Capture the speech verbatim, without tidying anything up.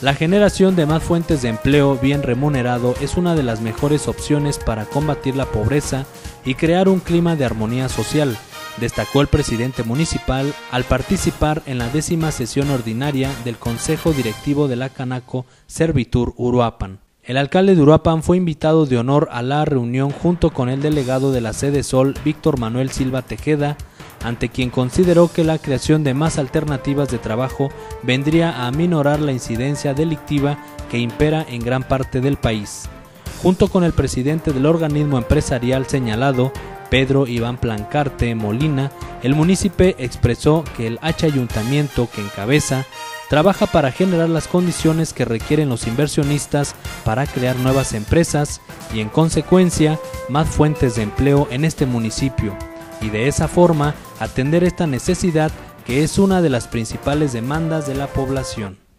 La generación de más fuentes de empleo bien remunerado es una de las mejores opciones para combatir la pobreza y crear un clima de armonía social, destacó el presidente municipal al participar en la décima sesión ordinaria del Consejo Directivo de la Canaco Servitur Uruapan. El alcalde de Uruapan fue invitado de honor a la reunión junto con el delegado de la Sede Sol, Víctor Manuel Silva Tejeda, ante quien consideró que la creación de más alternativas de trabajo vendría a aminorar la incidencia delictiva que impera en gran parte del país. Junto con el presidente del organismo empresarial señalado, Pedro Iván Plancarte Molina, el municipio expresó que el H ayuntamiento que encabeza trabaja para generar las condiciones que requieren los inversionistas para crear nuevas empresas y en consecuencia más fuentes de empleo en este municipio, y de esa forma atender esta necesidad que es una de las principales demandas de la población.